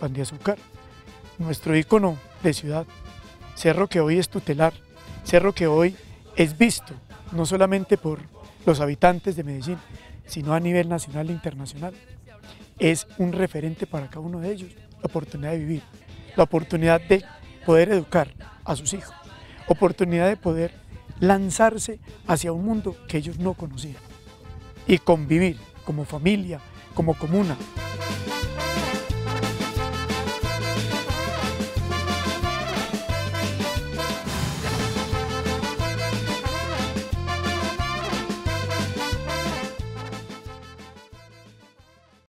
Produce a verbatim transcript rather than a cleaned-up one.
Pan de Azúcar, nuestro ícono de ciudad, cerro que hoy es tutelar, cerro que hoy es visto no solamente por los habitantes de Medellín, sino a nivel nacional e internacional. Es un referente para cada uno de ellos, la oportunidad de vivir, la oportunidad de poder educar a sus hijos, oportunidad de poder lanzarse hacia un mundo que ellos no conocían y convivir como familia, como comuna.